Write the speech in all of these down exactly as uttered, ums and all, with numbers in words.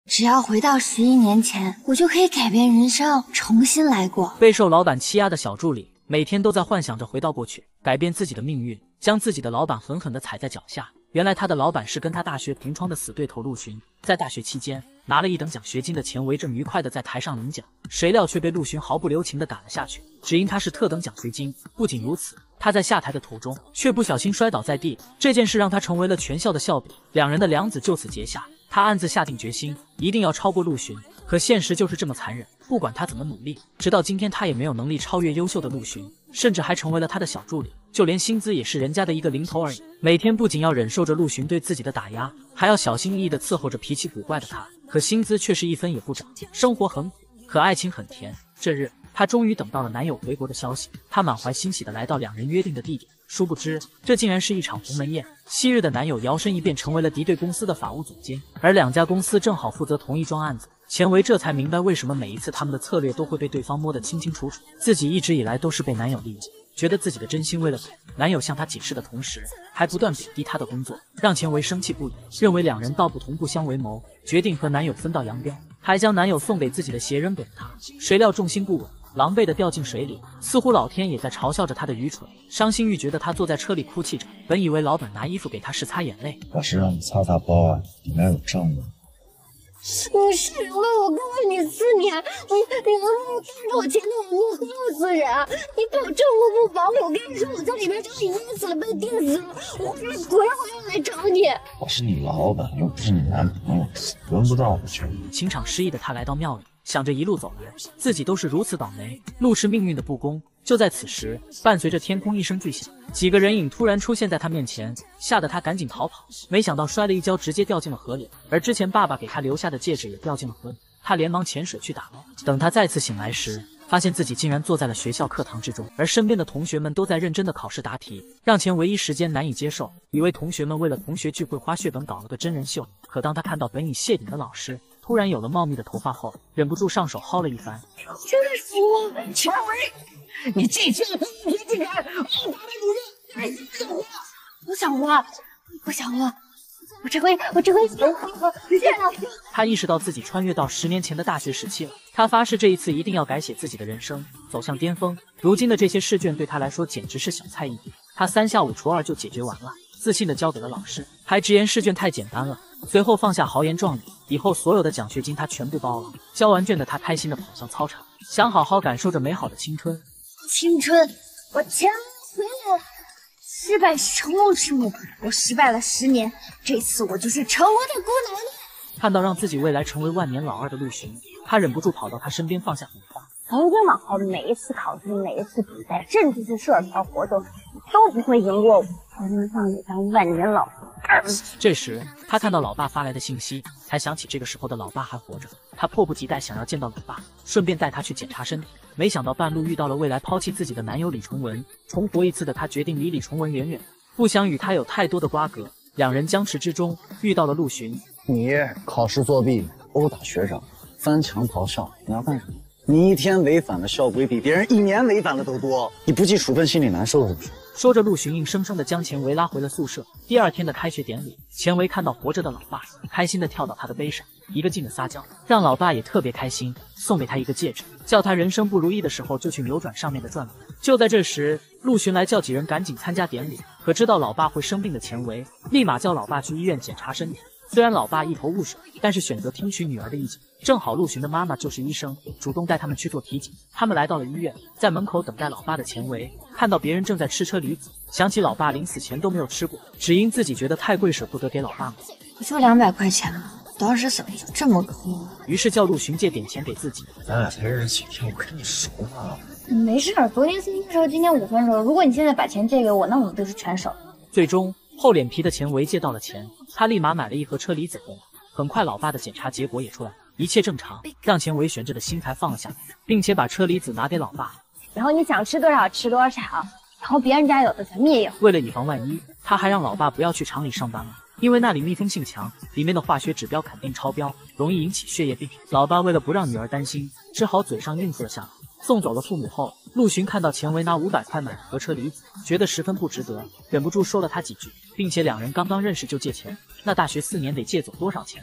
只要回到十一年前，我就可以改变人生，重新来过。 备受老板欺压的小助理，每天都在幻想着回到过去，改变自己的命运，将自己的老板狠狠地踩在脚下。原来他的老板是跟他大学同窗的死对头陆巡，在大学期间拿了一等奖学金的钱为正愉快地在台上领奖，谁料却被陆巡毫不留情地赶了下去，只因他是特等奖学金。不仅如此，他在下台的途中却不小心摔倒在地，这件事让他成为了全校的笑柄，两人的梁子就此结下。他暗自下定决心，一定要超过陆巡。可现实就是这么残忍，不管他怎么努力，直到今天他也没有能力超越优秀的陆巡，甚至还成为了他的小助理，就连薪资也是人家的一个零头而已。每天不仅要忍受着陆巡对自己的打压，还要小心翼翼地伺候着脾气古怪的他，可薪资却是一分也不涨，生活很苦，可爱情很甜。这日，她终于等到了男友回国的消息，她满怀欣喜地来到两人约定的地点，殊不知这竟然是一场鸿门宴。昔日的男友摇身一变成为了敌对公司的法务总监，而两家公司正好负责同一桩案子。钱维这才明白为什么每一次他们的策略都会被对方摸得清清楚楚，自己一直以来都是被男友利用，觉得自己的真心为了给男友向他解释的同时，还不断贬低他的工作，让钱维生气不已，认为两人道不同不相为谋，决定和男友分道扬镳，还将男友送给自己的鞋扔给了他。谁料重心不稳，狼狈地掉进水里，似乎老天也在嘲笑着他的愚蠢。伤心欲绝的他坐在车里哭泣着，本以为老板拿衣服给他拭擦眼泪， 我是让你擦擦包啊，里面有账目。 你是人吗？我跟了你四年，你你能不能当着我前女友面告诉人？你保证我不保我？我跟你说，我在里面就已经淹死了，被电死了，我会鬼回来找你。 我是你老板，又不是你男朋友，轮不到我去。 情场失意的他来到庙里，想着一路走来，自己都是如此倒霉，路是命运的不公。就在此时，伴随着天空一声巨响，几个人影突然出现在他面前，吓得他赶紧逃跑，没想到摔了一跤，直接掉进了河里，而之前爸爸给他留下的戒指也掉进了河里。他连忙潜水去打捞，等他再次醒来时，发现自己竟然坐在了学校课堂之中，而身边的同学们都在认真的考试答题，让钱唯一时间难以接受，以为同学们为了同学聚会花血本搞了个真人秀。可当他看到本已谢顶的老师突然有了茂密的头发后，忍不住上手薅了一番。 真服钱维，你这次同学竟然殴打班主任，你想活？不想活，不想活。我这回，我这回能活活见了。 他意识到自己穿越到十年前的大学时期了，他发誓这一次一定要改写自己的人生，走向巅峰。如今的这些试卷对他来说简直是小菜一碟，他三下五除二就解决完了，自信地交给了老师，还直言试卷太简单了。随后放下豪言壮语，以后所有的奖学金他全部包了。交完卷的他开心地跑向操场，想好好感受着美好的青春。 青春，我钱回来了。失败是成功之母，我失败了十年，这次我就是成功的姑奶奶。 看到让自己未来成为万年老二的陆巡，他忍不住跑到他身边放下笔画。 从今往后，每一次考试，每一次比赛，甚至是社团活动，你都不会赢过我。我能让你当万年老二。 这时，他看到老爸发来的信息，才想起这个时候的老爸还活着。他迫不及待想要见到老爸，顺便带他去检查身体。没想到半路遇到了未来抛弃自己的男友李崇文。重活一次的他决定离李崇文远远，不想与他有太多的瓜葛。两人僵持之中，遇到了陆巡。 你考试作弊，殴打学长，翻墙逃校，你要干什么？你一天违反的校规比别人一年违反的都多，你不记处分心里难受是不是？ 说着，陆巡硬生生地将钱维拉回了宿舍。第二天的开学典礼，钱维看到活着的老爸，开心地跳到他的背上，一个劲地撒娇，让老爸也特别开心，送给他一个戒指，叫他人生不如意的时候就去扭转上面的转轮。就在这时，陆巡来叫几人赶紧参加典礼，可知道老爸会生病的钱维，立马叫老爸去医院检查身体。虽然老爸一头雾水，但是选择听取女儿的意见。正好陆巡的妈妈就是医生，主动带他们去做体检。他们来到了医院，在门口等待老爸的钱维，看到别人正在吃车厘子，想起老爸临死前都没有吃过，只因自己觉得太贵，舍不得给老爸买。 不就两百块钱吗？当时怎么就这么抠？ 于是叫陆巡借点钱给自己。 咱俩才认识几天，我跟你熟吗？ 没事，昨天四分熟，今天五分熟。如果你现在把钱借给我，那我们就是全熟。 最终，厚脸皮的钱维借到了钱，他立马买了一盒车厘子回来。很快，老爸的检查结果也出来了，一切正常，让钱维悬着的心才放了下来，并且把车厘子拿给老爸。 然后你想吃多少吃多少，然后别人家有的咱们也有。 为了以防万一，他还让老爸不要去厂里上班了，因为那里密封性强，里面的化学指标肯定超标，容易引起血液病。老爸为了不让女儿担心，只好嘴上应付了下来。送走了父母后，陆巡看到钱维拿五百块买了盒车厘子，觉得十分不值得，忍不住说了他几句，并且两人刚刚认识就借钱，那大学四年得借走多少钱？他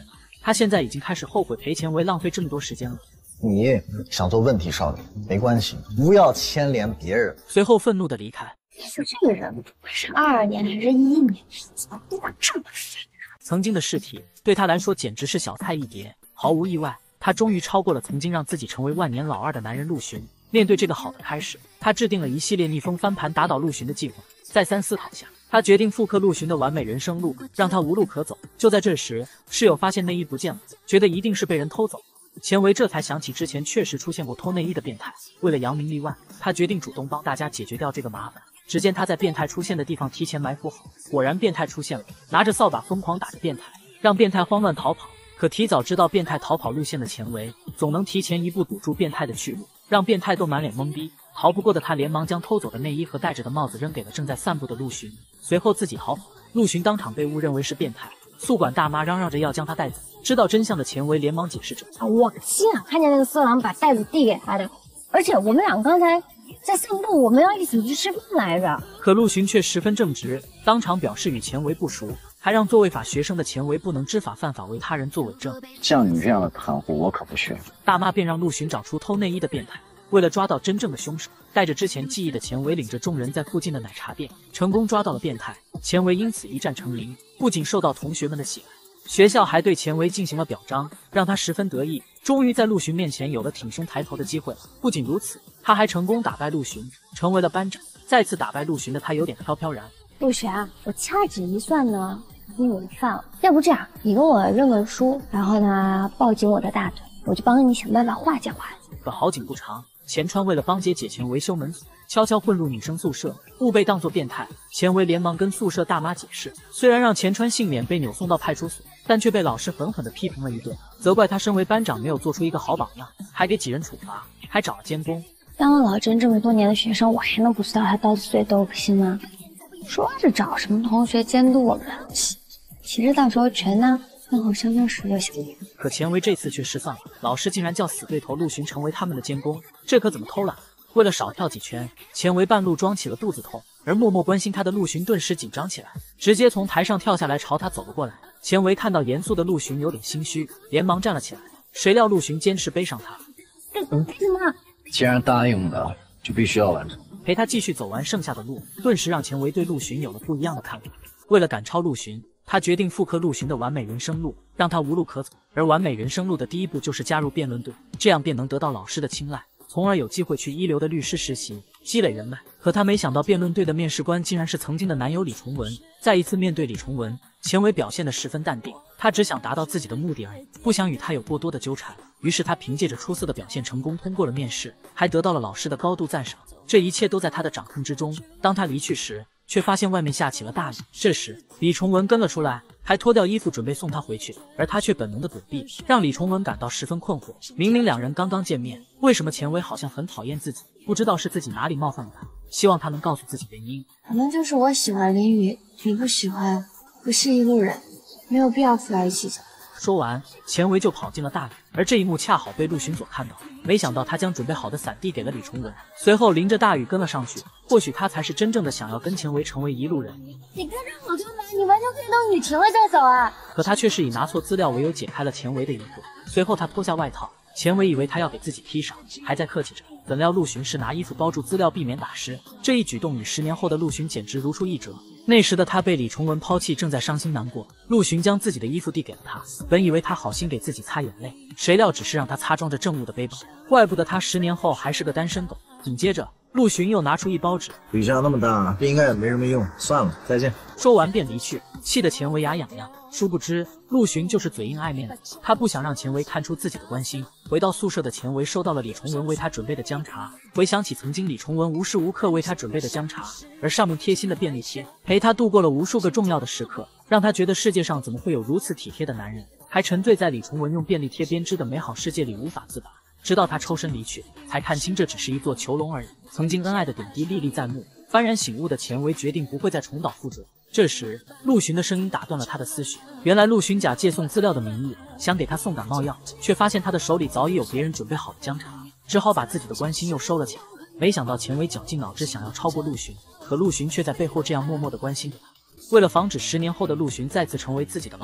他现在已经开始后悔陪钱维浪费这么多时间了。 你想做问题少女没关系，不要牵连别人。 随后愤怒的离开。 你说这个人是二年还是一年？怎么变得这么烦？ 曾经的试题对他来说简直是小菜一碟，毫无意外，他终于超过了曾经让自己成为万年老二的男人陆巡。面对这个好的开始，他制定了一系列逆风翻盘打倒陆巡的计划。再三思考下，他决定复刻陆巡的完美人生路，让他无路可走。就在这时，室友发现内衣不见了，觉得一定是被人偷走。钱维这才想起之前确实出现过偷内衣的变态，为了扬名立万，他决定主动帮大家解决掉这个麻烦。只见他在变态出现的地方提前埋伏好，果然变态出现了，拿着扫把疯狂打着变态，让变态慌乱逃跑。可提早知道变态逃跑路线的钱维，总能提前一步堵住变态的去路，让变态都满脸懵逼。逃不过的他连忙将偷走的内衣和戴着的帽子扔给了正在散步的陆巡，随后自己逃跑。陆巡当场被误认为是变态，宿管大妈嚷嚷着要将他带走。知道真相的钱维连忙解释着：“ 啊，我亲眼看见那个色狼把袋子递给他的，而且我们俩刚才在散步，我们要一起去吃饭来着。” 可陆巡却十分正直，当场表示与钱维不熟，还让做违法学生的钱维不能知法犯法为他人作伪证。 像你这样的袒护，我可不学。 大妈便让陆巡找出偷内衣的变态。为了抓到真正的凶手，带着之前记忆的钱维领着众人在附近的奶茶店成功抓到了变态。钱维因此一战成名，不仅受到同学们的喜爱，学校还对钱维进行了表彰，让他十分得意，终于在陆巡面前有了挺胸抬头的机会了。不仅如此，他还成功打败陆巡，成为了班长。再次打败陆巡的他有点飘飘然。 陆璇，我掐指一算呢，已经有饭了。要不这样，你跟我认个输，然后呢抱紧我的大腿，我就帮你想办法化解化解。 可好景不长，钱川为了帮姐姐钱维修门锁，悄悄混入女生宿舍，误被当作变态。钱维连忙跟宿舍大妈解释，虽然让钱川幸免被扭送到派出所，但却被老师狠狠地批评了一顿，责怪他身为班长没有做出一个好榜样，还给几人处罚，还找了监工。 当了老郑这么多年的学生，我还能不知道他到底嘴多恶心吗？说着找什么同学监督我们，其实到时候全当饭后相相识就行了。 可钱维这次却失算了，老师竟然叫死对头陆巡成为他们的监工，这可怎么偷懒？为了少跳几圈，钱维半路装起了肚子痛，而默默关心他的陆巡顿时紧张起来，直接从台上跳下来朝他走了过来。钱维看到严肃的陆巡有点心虚，连忙站了起来，谁料陆巡坚持背上他。 干什么？ 既然答应的，就必须要完成。 陪他继续走完剩下的路，顿时让钱维对陆巡有了不一样的看法。为了赶超陆巡，他决定复刻陆巡的完美人生路，让他无路可走。而完美人生路的第一步就是加入辩论队，这样便能得到老师的青睐，从而有机会去一流的律师实习，积累人脉。可他没想到辩论队的面试官竟然是曾经的男友李崇文。再一次面对李崇文，钱维表现得十分淡定，他只想达到自己的目的而已，不想与他有过多的纠缠。于是他凭借着出色的表现成功通过了面试，还得到了老师的高度赞赏。这一切都在他的掌控之中。当他离去时，却发现外面下起了大雨。这时李崇文跟了出来，还脱掉衣服准备送他回去，而他却本能的躲避，让李崇文感到十分困惑。明明两人刚刚见面，为什么钱维好像很讨厌自己？不知道是自己哪里冒犯了他，希望他能告诉自己原因。 可能就是我喜欢林雨，你不喜欢，不是一路人，没有必要附在一起讲。 说完，钱维就跑进了大雨，而这一幕恰好被陆巡所看到。没想到他将准备好的伞递给了李崇文，随后淋着大雨跟了上去。或许他才是真正的想要跟钱维成为一路人。 你跟着我就来，你完全可以当雨晴了再走啊！ 可他却是以拿错资料为由解开了钱维的疑惑。随后他脱下外套，钱维以为他要给自己披上，还在客气着，怎料陆巡是拿衣服包住资料，避免打湿。这一举动与十年后的陆巡简直如出一辙。那时的他被李崇文抛弃，正在伤心难过。陆巡将自己的衣服递给了他，本以为他好心给自己擦眼泪，谁料只是让他擦装着证物的背包。怪不得他十年后还是个单身狗。紧接着，陆巡又拿出一包纸， 雨下那么大，这应该也没什么用，算了，再见。 说完便离去，气得钱维牙痒痒。殊不知陆巡就是嘴硬爱面子，他不想让钱维看出自己的关心。回到宿舍的钱维收到了李崇文为他准备的姜茶，回想起曾经李崇文无时无刻为他准备的姜茶，而上面贴心的便利贴，陪他度过了无数个重要的时刻，让他觉得世界上怎么会有如此体贴的男人，还沉醉在李崇文用便利贴编织的美好世界里无法自拔。直到他抽身离去，才看清这只是一座囚笼而已。曾经恩爱的点滴历历在目，幡然醒悟的钱维决定不会再重蹈覆辙。这时陆巡的声音打断了他的思绪，原来陆巡假借送资料的名义想给他送感冒药，却发现他的手里早已有别人准备好的姜茶，只好把自己的关心又收了起来。没想到钱维绞尽脑汁想要超过陆巡，可陆巡却在背后这样默默地关心着他。为了防止十年后的陆巡再次成为自己的老板，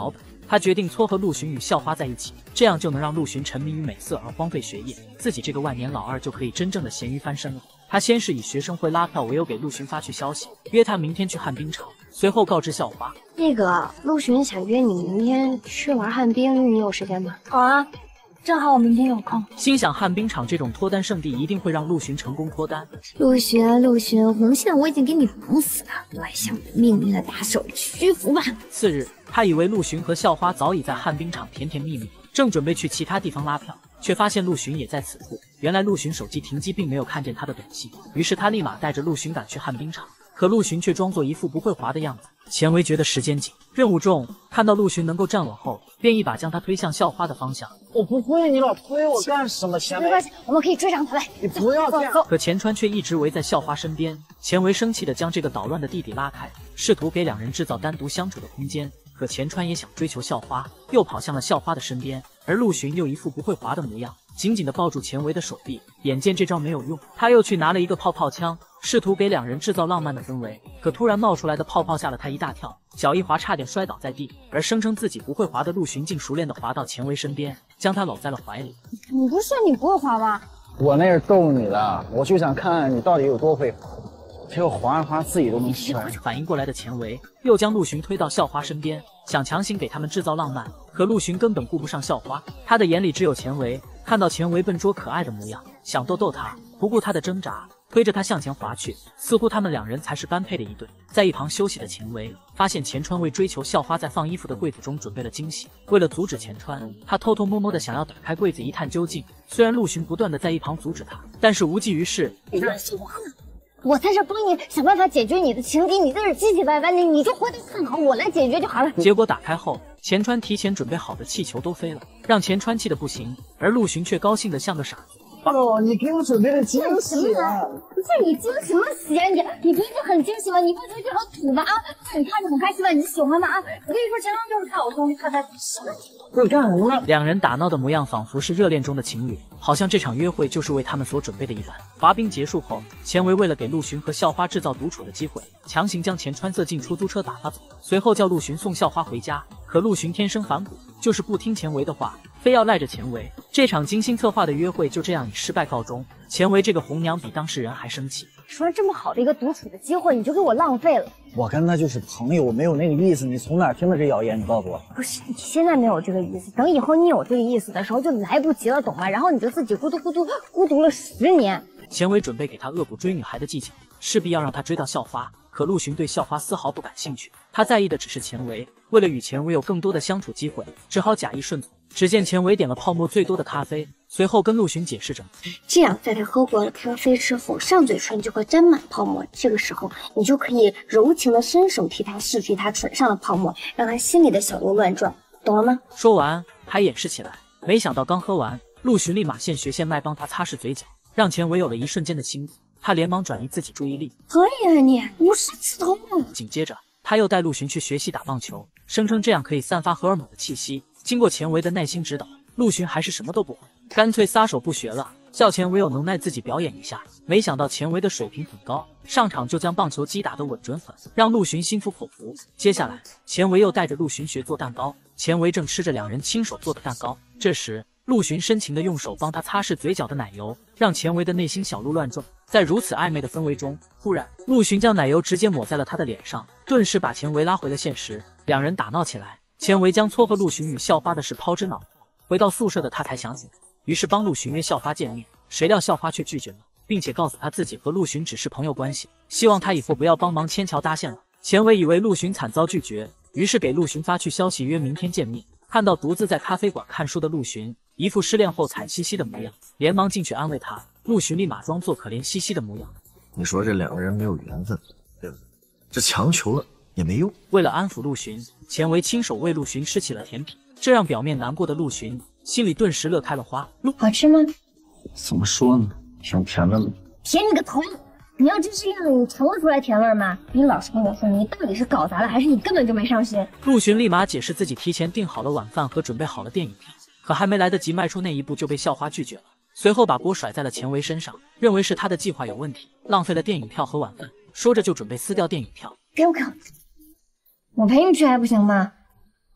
他决定撮合陆巡与校花在一起，这样就能让陆巡沉迷于美色而荒废学业，自己这个万年老二就可以真正的咸鱼翻身了。他先是以学生会拉票为由给陆巡发去消息，约他明天去旱冰场，随后告知校花。 那个陆巡想约你明天去玩旱冰，你有时间吗？ 好啊，正好我明天有空。 心想旱冰场这种脱单圣地一定会让陆巡成功脱单。 陆巡，陆巡，红线我已经给你绑死了，来向命运的大手屈服吧。 次日，他以为陆巡和校花早已在旱冰场甜甜蜜蜜，正准备去其他地方拉票，却发现陆巡也在此处。原来陆巡手机停机，并没有看见他的短信，于是他立马带着陆巡赶去旱冰场。可陆巡却装作一副不会滑的样子。钱维觉得时间紧，任务重，看到陆巡能够站稳后，便一把将他推向校花的方向。 我不会，你老推我干什么？钱维， 没关系，我们可以追上他来。 你不要这样。 可钱川却一直围在校花身边。钱维生气地将这个捣乱的弟弟拉开，试图给两人制造单独相处的空间。可钱川也想追求校花，又跑向了校花的身边，而陆巡又一副不会滑的模样，紧紧地抱住钱维的手臂。眼见这招没有用，他又去拿了一个泡泡枪，试图给两人制造浪漫的氛围。可突然冒出来的泡泡吓了他一大跳，脚一滑差点摔倒在地。而声称自己不会滑的陆巡竟熟练地滑到钱维身边，将他搂在了怀里。 你不是说你不会滑吗？ 我那是逗你的，我就想看你到底有多会滑。结果滑着滑自己都能摔。 反应过来的钱维又将陆巡推到校花身边，想强行给他们制造浪漫。可陆巡根本顾不上校花，他的眼里只有钱维。看到钱维笨拙可爱的模样，想逗逗他，不顾他的挣扎，推着他向前滑去。似乎他们两人才是般配的一对。在一旁休息的钱维发现钱川为追求校花，在放衣服的柜子中准备了惊喜。为了阻止钱川，他偷偷摸摸的想要打开柜子一探究竟。虽然陆巡不断的在一旁阻止他，但是无济于事。 我在这帮你想办法解决你的情敌，你在这唧唧歪歪的，你就回头看好我来解决就好了。 结果打开后，钱川提前准备好的气球都飞了，让钱川气得不行，而陆巡却高兴得像个傻子。 哦，你给我准备了惊喜啊！ 不是你惊什么喜啊你？你不是很惊喜吗？你不觉得这很土吗？啊，你看着很开心吗？你喜欢吗？啊，我跟你说，前两天就是看我东西，看他喜欢。 这是干什么呢？ 两人打闹的模样仿佛是热恋中的情侣，好像这场约会就是为他们所准备的一般。滑冰结束后，钱维为了给陆巡和校花制造独处的机会，强行将钱川塞进出租车打发走，随后叫陆巡送校花回家。可陆巡天生反骨，就是不听钱维的话，非要赖着钱维。这场精心策划的约会就这样以失败告终。钱维这个红娘比当事人还生气， 说这么好的一个独处的机会，你就给我浪费了。 我跟他就是朋友，我没有那个意思。你从哪儿听的这谣言？你告诉我。 不是，你现在没有这个意思，等以后你有这个意思的时候就来不及了，懂吗？然后你就自己孤独孤独孤独了十年。 钱维准备给他恶补追女孩的技巧，势必要让他追到校花。可陆巡对校花丝毫不感兴趣，他在意的只是钱维。为了与钱维有更多的相处机会，只好假意顺从。只见钱维点了泡沫最多的咖啡，随后跟陆巡解释着， 这样在他喝过了咖啡之后，上嘴唇就会沾满泡沫，这个时候你就可以柔情的伸手替他拭去他唇上的泡沫，让他心里的小鹿乱撞，懂了吗？ 说完还演示起来。没想到刚喝完，陆巡立马现血线脉帮他擦拭嘴角，让钱维有了一瞬间的心思。他连忙转移自己注意力， 可以啊你，无师自通啊。 紧接着他又带陆巡去学习打棒球，声称这样可以散发荷尔蒙的气息。经过钱维的耐心指导，陆巡还是什么都不会，干脆撒手不学了，叫钱维有能耐自己表演一下。没想到钱维的水平很高，上场就将棒球击打得稳准狠，让陆巡心服口服。接下来钱维又带着陆巡学做蛋糕，钱维正吃着两人亲手做的蛋糕，这时陆巡深情地用手帮他擦拭嘴角的奶油，让钱维的内心小鹿乱撞。在如此暧昧的氛围中，忽然陆巡将奶油直接抹在了他的脸上，顿时把钱维拉回了现实。两人打闹起来，钱维将撮合陆巡与校花的事抛之脑后。回到宿舍的他才想起来，于是帮陆巡约校花见面，谁料校花却拒绝了，并且告诉他自己和陆巡只是朋友关系，希望他以后不要帮忙牵桥搭线了。钱维以为陆巡惨遭拒绝，于是给陆巡发去消息约明天见面。看到独自在咖啡馆看书的陆巡，一副失恋后惨兮兮的模样，连忙进去安慰他。陆巡立马装作可怜兮兮的模样。 你说这两个人没有缘分，对不对？这强求了也没用。 为了安抚陆巡，钱维亲手喂陆巡吃起了甜品，这让表面难过的陆巡心里顿时乐开了花。 好吃吗？ 怎么说呢？挺甜的。 甜你个头！你要真是恋了，你尝得出来甜味吗？你老实跟我说，你到底是搞砸了，还是你根本就没上心？ 陆巡立马解释自己提前订好了晚饭和准备好了电影票，可还没来得及迈出那一步就被校花拒绝了。随后把锅甩在了钱维身上，认为是他的计划有问题，浪费了电影票和晚饭，说着就准备撕掉电影票。 给我看，我陪你去还不行吗？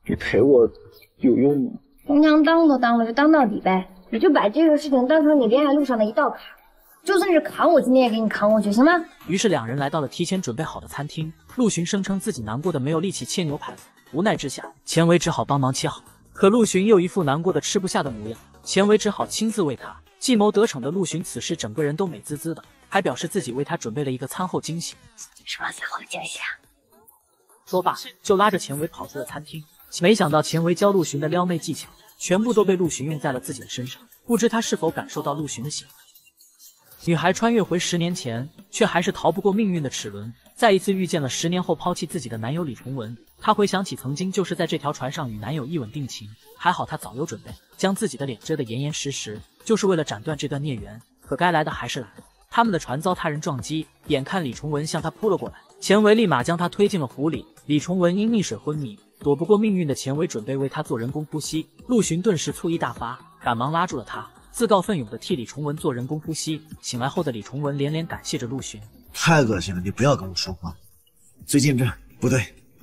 你陪我有用吗？ 红娘当都当了，就当到底呗。你就把这个事情当成你恋爱路上的一道坎，就算是扛，我今天也给你扛过去，行吗？ 于是两人来到了提前准备好的餐厅。陆巡声称自己难过的没有力气切牛排，无奈之下，钱维只好帮忙切好。可陆巡又一副难过的吃不下的模样，钱维只好亲自喂他。计谋得逞的陆巡此时整个人都美滋滋的，还表示自己为他准备了一个餐后惊喜。 什么餐后惊喜啊？ 说罢就拉着钱维跑出了餐厅。没想到钱维教陆巡的撩妹技巧，全部都被陆巡用在了自己的身上，不知他是否感受到陆巡的喜欢。女孩穿越回十年前，却还是逃不过命运的齿轮，再一次遇见了十年后抛弃自己的男友李崇文。她回想起曾经就是在这条船上与男友一吻定情，还好她早有准备，将自己的脸遮得严严实实，就是为了斩断这段孽缘。可该来的还是来了，他们的船遭他人撞击，眼看李崇文向他扑了过来，钱维立马将他推进了湖里。李崇文因溺水昏迷，躲不过命运的钱维准备为他做人工呼吸。陆巡顿时醋意大发，赶忙拉住了他，自告奋勇地替李崇文做人工呼吸。醒来后的李崇文连连感谢着陆巡。 太恶心了，你不要跟我说话。最近这不对，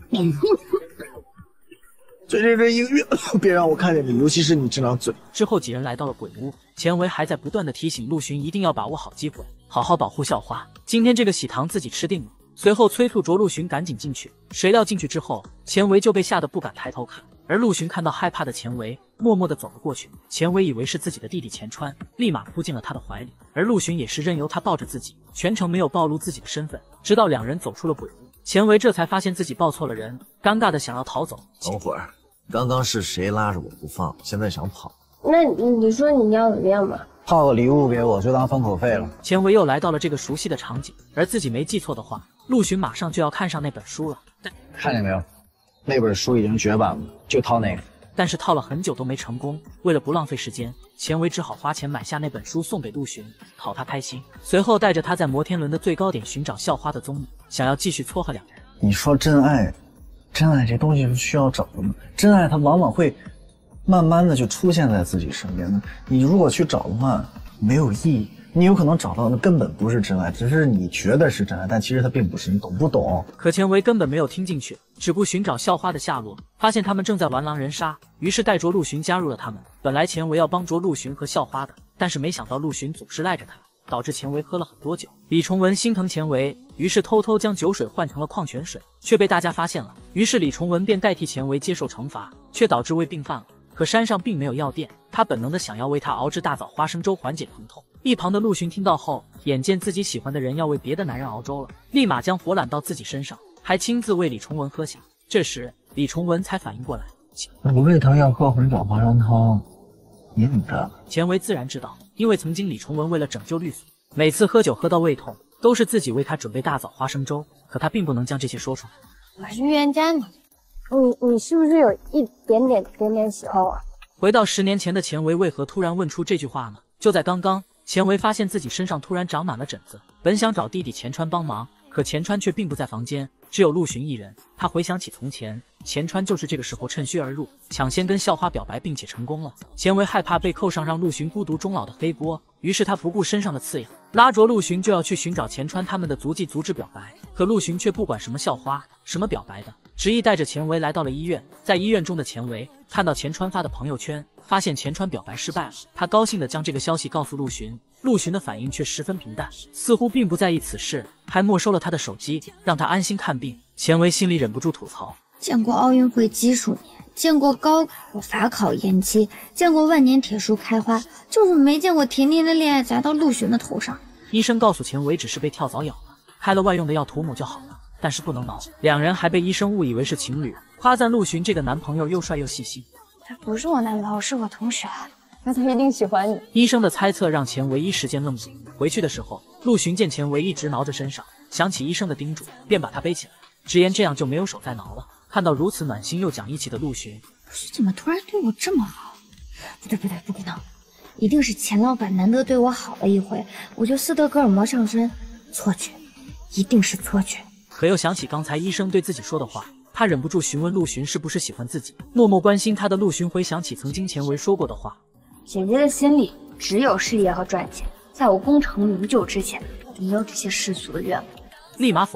最近这一个月，别让我看见你，尤其是你这张嘴。 之后几人来到了鬼屋，钱维还在不断地提醒陆巡一定要把握好机会，好好保护校花。今天这个喜糖自己吃定了。随后催促着陆巡赶紧进去，谁料进去之后，钱维就被吓得不敢抬头看。而陆巡看到害怕的钱维，默默地走了过去。钱维以为是自己的弟弟钱川，立马扑进了他的怀里，而陆巡也是任由他抱着自己，全程没有暴露自己的身份。直到两人走出了鬼屋，钱维这才发现自己抱错了人，尴尬的想要逃走。 等会儿，刚刚是谁拉着我不放，现在想跑？ 那你说你要怎么样嘛？ 套个礼物给我，就当封口费了。 钱维又来到了这个熟悉的场景，而自己没记错的话，陆巡马上就要看上那本书了。但看见没有，那本书已经绝版了，就套那个。 但是套了很久都没成功，为了不浪费时间，钱维只好花钱买下那本书送给陆巡，讨他开心。随后带着他在摩天轮的最高点寻找校花的踪影，想要继续撮合两人。 你说真爱，真爱这东西是需要找的吗？真爱它往往会慢慢的就出现在自己身边的，你如果去找的话，没有意义。你有可能找到的根本不是真爱，只是你觉得是真爱，但其实它并不是，你懂不懂？ 可钱维根本没有听进去，只顾寻找校花的下落，发现他们正在玩狼人杀，于是带着陆巡加入了他们。本来钱维要帮着陆巡和校花的，但是没想到陆巡总是赖着他，导致钱维喝了很多酒。李崇文心疼钱维，于是偷偷将酒水换成了矿泉水，却被大家发现了。于是李崇文便代替钱维接受惩罚，却导致胃病犯了。可山上并没有药店，他本能的想要为他熬制大枣花生粥缓解疼痛。一旁的陆巡听到后，眼见自己喜欢的人要为别的男人熬粥了，立马将火揽到自己身上，还亲自为李崇文喝下。这时李崇文才反应过来， 我为他要喝红枣花生汤，引他。 钱维自然知道，因为曾经李崇文为了拯救律所，每次喝酒喝到胃痛，都是自己为他准备大枣花生粥，可他并不能将这些说出来。 我是预言家嘛。你你是不是有一点点点点喜欢我？ 回到十年前的钱维为何突然问出这句话呢？就在刚刚，钱维发现自己身上突然长满了疹子，本想找弟弟钱川帮忙，可钱川却并不在房间，只有陆巡一人。他回想起从前，钱川就是这个时候趁虚而入，抢先跟校花表白，并且成功了。钱维害怕被扣上让陆巡孤独终老的黑锅，于是他不顾身上的刺痒，拉着陆巡就要去寻找钱川他们的足迹，阻止表白。可陆巡却不管什么校花，什么表白的，执意带着钱维来到了医院。在医院中的钱维看到钱川发的朋友圈，发现钱川表白失败了，他高兴地将这个消息告诉陆巡。陆巡的反应却十分平淡，似乎并不在意此事，还没收了他的手机，让他安心看病。钱维心里忍不住吐槽： 见过奥运会基础年，见过高考法考延期，见过万年铁树开花，就是没见过甜甜的恋爱砸到陆巡的头上。 医生告诉钱维只是被跳蚤咬了，开了外用的药涂抹就好了，但是不能挠。两人还被医生误以为是情侣，夸赞陆巡这个男朋友又帅又细心。 他不是我男朋友，是我同学，那他一定喜欢你。 医生的猜测让钱维一时间愣住。回去的时候，陆巡见钱维一直挠着身上，想起医生的叮嘱，便把他背起来，直言这样就没有手再挠了。看到如此暖心又讲义气的陆巡， 不是怎么突然对我这么好？不对不对，不可能，一定是钱老板难得对我好了一回，我就斯德哥尔摩上身，错觉，一定是错觉。 可又想起刚才医生对自己说的话，他忍不住询问陆巡是不是喜欢自己。默默关心他的陆巡回想起曾经钱维说过的话， 姐姐的心里只有事业和赚钱，在我功成名就之前，没有这些世俗的愿望。 立马否认了。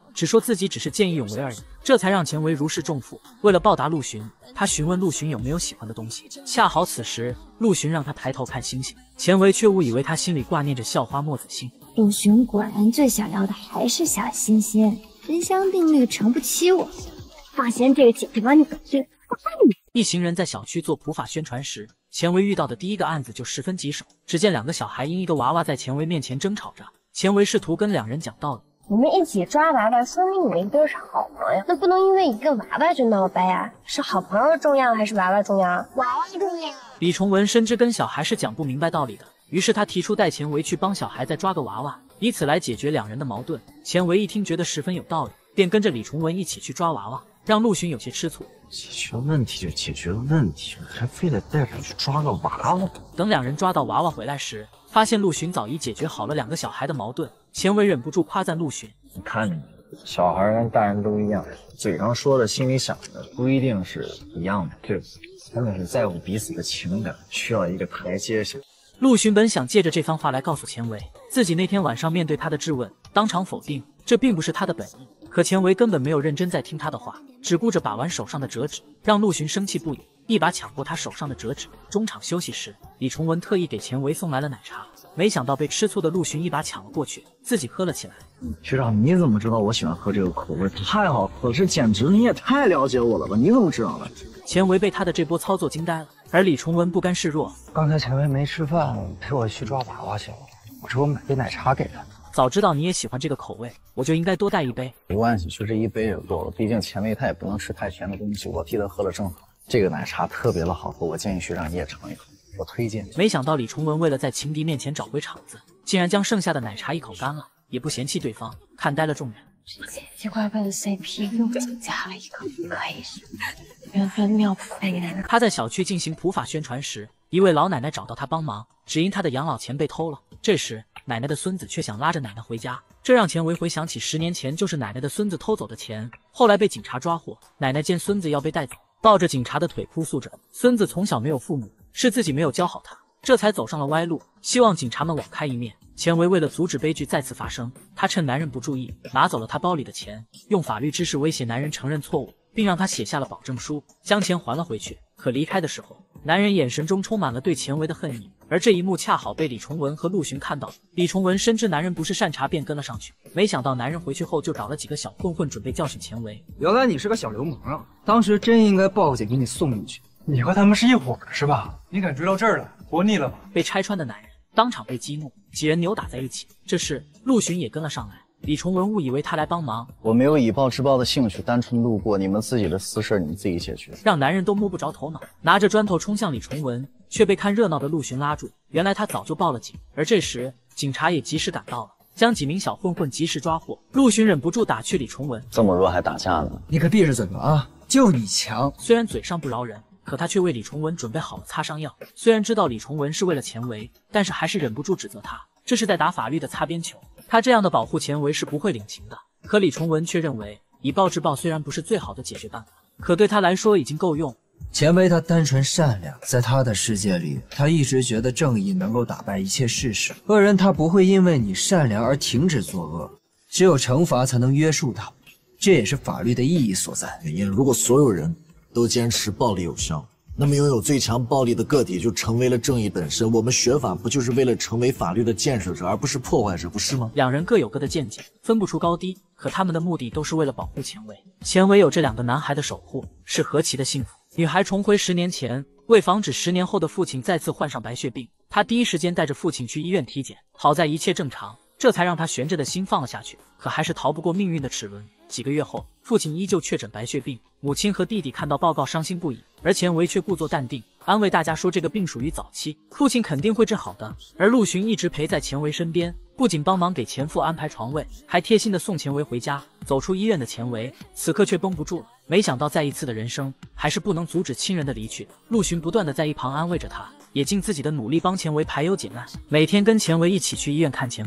只说自己只是见义勇为而已，这才让钱维如释重负。为了报答陆巡，他询问陆巡有没有喜欢的东西。恰好此时陆巡让他抬头看星星，钱维却误以为他心里挂念着校花墨子欣。 陆巡果然最想要的还是小星星，人香定律成不起我。放心，这个姐姐帮你搞定。 一行人在小区做普法宣传时，钱维遇到的第一个案子就十分棘手。只见两个小孩因一个娃娃在钱维面前争吵着，钱维试图跟两人讲道理。 你们一起抓娃娃，说明你们一对是好朋友，那不能因为一个娃娃就闹掰啊！是好朋友重要还是娃娃重要？娃娃重要。 李崇文深知跟小孩是讲不明白道理的，于是他提出带钱维去帮小孩再抓个娃娃，以此来解决两人的矛盾。钱维一听觉得十分有道理，便跟着李崇文一起去抓娃娃，让陆巡有些吃醋。 解决问题就解决问题，还非得带着去抓个娃娃。 等两人抓到娃娃回来时，发现陆巡早已解决好了两个小孩的矛盾。钱维忍不住夸赞陆巡： 你看你，小孩跟大人都一样，嘴上说的，心里想的不一定是一样的，对不对？他们是在乎彼此的情感，需要一个台阶下。 陆巡本想借着这番话来告诉钱维，自己那天晚上面对他的质问，当场否定这并不是他的本意。可钱维根本没有认真在听他的话，只顾着把玩手上的折纸，让陆巡生气不已，一把抢过他手上的折纸。中场休息时，李崇文特意给钱维送来了奶茶，没想到被吃醋的陆巡一把抢了过去，自己喝了起来。 学长，你怎么知道我喜欢喝这个口味？太好喝了，这简直你也太了解我了吧？你怎么知道的？ 钱维被他的这波操作惊呆了，而李崇文不甘示弱。 刚才钱维没吃饭，陪我去抓娃娃去了，我说我买杯奶茶给他。 早知道你也喜欢这个口味，我就应该多带一杯。 没关系，就这一杯也够了。毕竟钱维他也不能吃太甜的东西，我替他喝了正好。这个奶茶特别的好喝，我建议学长你也尝一口，我推荐。 没想到李崇文为了在情敌面前找回场子，竟然将剩下的奶茶一口干了，也不嫌弃对方，看呆了众人。 奇奇怪怪的 C P 又增加了一个，可以是缘分妙不可言。 他在小区进行普法宣传时，一位老奶奶找到他帮忙，只因他的养老钱被偷了。这时奶奶的孙子却想拉着奶奶回家，这让钱维回想起十年前就是奶奶的孙子偷走的钱，后来被警察抓获。奶奶见孙子要被带走，抱着警察的腿哭诉着，孙子从小没有父母，是自己没有教好他，这才走上了歪路，希望警察们网开一面。钱维为了阻止悲剧再次发生，他趁男人不注意，拿走了他包里的钱，用法律知识威胁男人承认错误，并让他写下了保证书，将钱还了回去。可离开的时候，男人眼神中充满了对钱维的恨意，而这一幕恰好被李崇文和陆巡看到。李崇文深知男人不是善茬，便跟了上去，没想到男人回去后就找了几个小混混准备教训钱维。 原来你是个小流氓啊！当时真应该报警给你送进去。你和他们是一伙的是吧？你敢追到这儿来，活腻了吧？ 被拆穿的男人当场被激怒，几人扭打在一起。这时陆巡也跟了上来，李崇文误以为他来帮忙， 我没有以暴制暴的兴趣，单纯路过，你们自己的私事你们自己解决。 让男人都摸不着头脑，拿着砖头冲向李崇文，却被看热闹的陆巡拉住。原来他早就报了警，而这时警察也及时赶到了，将几名小混混及时抓获。陆巡忍不住打趣李崇文： 这么弱还打架呢？ 你可闭着嘴吧啊！就你强。 虽然嘴上不饶人，可他却为李崇文准备好了擦伤药。虽然知道李崇文是为了钱维，但是还是忍不住指责他，这是在打法律的擦边球。他这样的保护钱维是不会领情的。可李崇文却认为，以暴制暴虽然不是最好的解决办法，可对他来说已经够用。 钱维他单纯善良，在他的世界里，他一直觉得正义能够打败一切事实。恶人他不会因为你善良而停止作恶，只有惩罚才能约束他，这也是法律的意义所在。 因为如果所有人都坚持暴力有效，那么拥有最强暴力的个体就成为了正义本身。我们学法不就是为了成为法律的建设者，而不是破坏者，不是吗？ 两人各有各的见解，分不出高低，可他们的目的都是为了保护钱维。钱维有这两个男孩的守护，是何其的幸福。女孩重回十年前，为防止十年后的父亲再次患上白血病，她第一时间带着父亲去医院体检，好在一切正常，这才让她悬着的心放了下去。可还是逃不过命运的齿轮。几个月后，父亲依旧确诊白血病，母亲和弟弟看到报告伤心不已，而钱维却故作淡定，安慰大家说这个病属于早期，父亲肯定会治好的。而陆巡一直陪在钱维身边，不仅帮忙给钱父安排床位，还贴心的送钱维回家。走出医院的钱维此刻却绷不住了，没想到再一次的人生还是不能阻止亲人的离去。陆巡不断的在一旁安慰着他，也尽自己的努力帮钱维排忧解难，每天跟钱维一起去医院看钱父。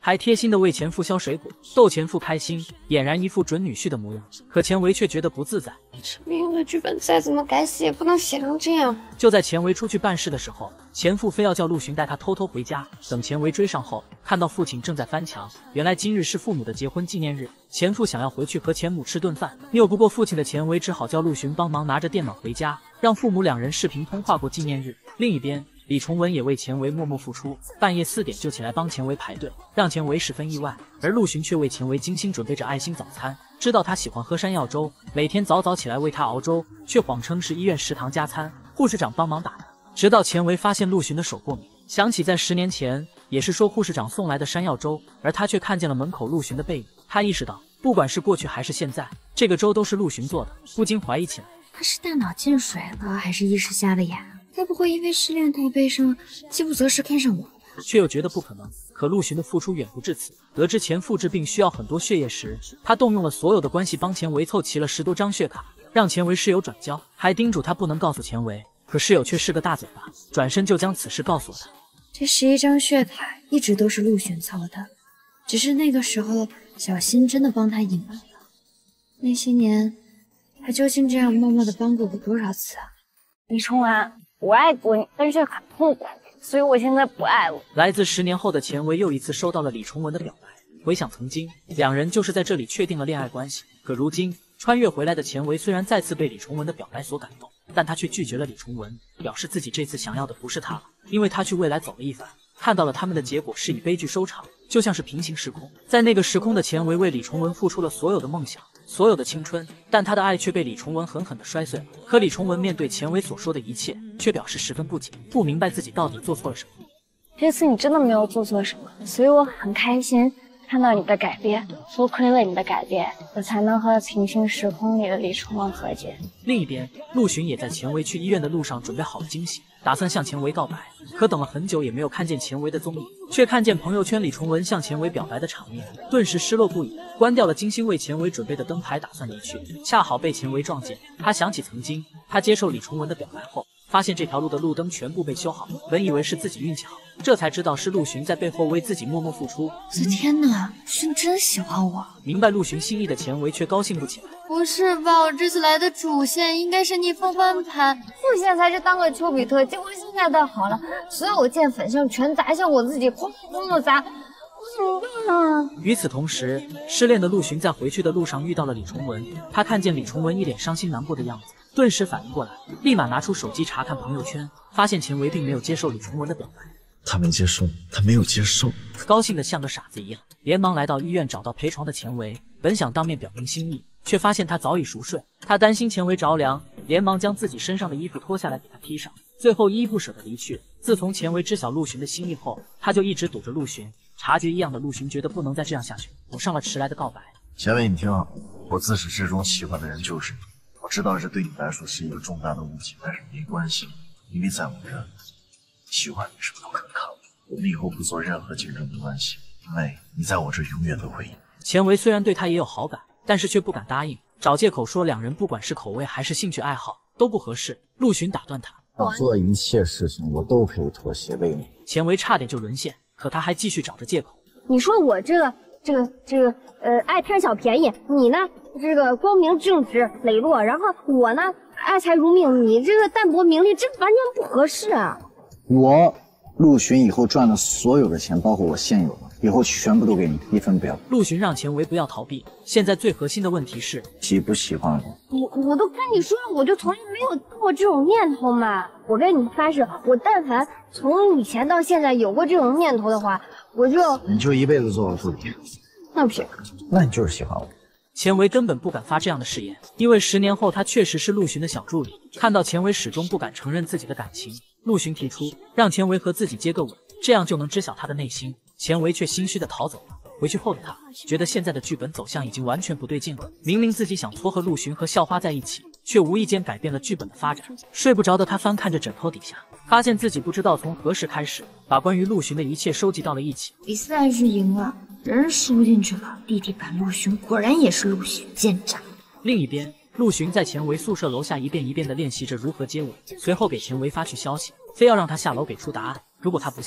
还贴心的为前夫削水果，逗前夫开心，俨然一副准女婿的模样。可钱维却觉得不自在， 明的剧本再怎么改写，也不能写成这样。 就在钱维出去办事的时候，前夫非要叫陆巡带他偷偷回家。等钱维追上后，看到父亲正在翻墙，原来今日是父母的结婚纪念日，前夫想要回去和前母吃顿饭，拗不过父亲的钱维只好叫陆巡帮忙拿着电脑回家，让父母两人视频通话过纪念日。另一边，李崇文也为钱维默默付出，半夜四点就起来帮钱维排队，让钱维十分意外。而陆巡却为钱维精心准备着爱心早餐，知道他喜欢喝山药粥，每天早早起来为他熬粥，却谎称是医院食堂加餐，护士长帮忙打的。直到钱维发现陆巡的手过敏，想起在十年前也是说护士长送来的山药粥，而他却看见了门口陆巡的背影。他意识到，不管是过去还是现在，这个粥都是陆巡做的，不禁怀疑起来。 他是大脑进水了，还是一时瞎了眼？该不会因为失恋太悲伤，饥不择食看上我吧？ 却又觉得不可能。可陆巡的付出远不至此。得知前父治病需要很多血液时，他动用了所有的关系帮钱维凑齐了十多张血卡，让钱维室友转交，还叮嘱他不能告诉钱维。可室友却是个大嘴巴，转身就将此事告诉了他。 这十一张血卡一直都是陆巡凑的，只是那个时候小新真的帮他隐瞒了。那些年，他究竟这样默默的帮过我多少次啊？ 李崇文，我爱过你，但是很痛苦，所以我现在不爱了。 来自十年后的钱维又一次收到了李崇文的表白。回想曾经，两人就是在这里确定了恋爱关系。可如今穿越回来的钱维虽然再次被李崇文的表白所感动，但他却拒绝了李崇文，表示自己这次想要的不是他了，因为他去未来走了一番，看到了他们的结果是以悲剧收场，就像是平行时空。在那个时空的钱维为李崇文付出了所有的梦想，所有的青春，但他的爱却被李崇文狠狠地摔碎了。可李崇文面对钱维所说的一切，却表示十分不解，不明白自己到底做错了什么。 这次你真的没有做错什么，所以我很开心看到你的改变。多亏了你的改变，我才能和平行时空里的李崇文和解。 另一边，陆巡也在钱维去医院的路上准备好了惊喜，打算向钱维告白。可等了很久也没有看见钱维的踪影，却看见朋友圈李崇文向钱维表白的场面，顿时失落不已，关掉了精心为钱维准备的灯牌，打算离去，恰好被钱维撞见。他想起曾经他接受李崇文的表白后，发现这条路的路灯全部被修好，本以为是自己运气好，这才知道是陆巡在背后为自己默默付出。 我的天哪，勋真喜欢我！ 明白陆巡心意的钱维却高兴不起来。 不是吧，我这次来的主线应该是逆风翻盘， 副线才是当个丘比特，结果现在倒好了，所有箭粉向全砸向我自己，哐哐的砸，我怎么办啊？ 与此同时，失恋的陆巡在回去的路上遇到了李崇文，他看见李崇文一脸伤心难过的样子，顿时反应过来，立马拿出手机查看朋友圈，发现钱维并没有接受李崇文的表白。 他没接受，他没有接受， 高兴的像个傻子一样，连忙来到医院找到陪床的钱维，本想当面表明心意，却发现他早已熟睡。他担心钱维着凉，连忙将自己身上的衣服脱下来给他披上，最后依依不舍地离去。自从钱维知晓陆巡的心意后，他就一直堵着陆巡。察觉异样的陆巡觉得不能再这样下去，补上了迟来的告白。 钱维，你听好，我自始至终喜欢的人就是你。我知道这对你来说是一个重大的误解，但是没关系，因为在我这儿，喜欢你是不可抗的。我们以后不做任何竞争的关系，因为你在我这永远都会赢。 钱维虽然对他也有好感，但是却不敢答应，找借口说两人不管是口味还是兴趣爱好都不合适。陆巡打断他， 我做一切事情我都可以妥协为你。 钱维差点就沦陷，可他还继续找着借口。 你说我这个这个这个呃爱贪小便宜，你呢这个光明正直磊落，然后我呢爱财如命，你这个淡泊名利，这完全不合适啊！ 我陆巡以后赚的所有的钱，包括我现有的，以后全部都给你，一分不要。 陆巡让钱维不要逃避，现在最核心的问题是喜不喜欢我？ 我我都跟你说了，我就从来没有过这种念头嘛。我跟你发誓，我但凡从以前到现在有过这种念头的话，我就你就一辈子做我助理。 那不行， 那你就是喜欢我。 钱维根本不敢发这样的誓言，因为十年后他确实是陆巡的小助理。看到钱维始终不敢承认自己的感情，陆巡提出让钱维和自己接个吻，这样就能知晓他的内心。钱维却心虚的逃走了。回去后的他觉得现在的剧本走向已经完全不对劲了。明明自己想撮合陆巡和校花在一起，却无意间改变了剧本的发展。睡不着的他翻看着枕头底下，发现自己不知道从何时开始把关于陆巡的一切收集到了一起。 比赛是赢了，人输进去了。弟弟版陆巡果然也是陆巡，奸诈。 另一边，陆巡在钱维宿舍楼下一遍一遍地练习着如何接吻，随后给钱维发去消息，非要让他下楼给出答案。如果他不下来，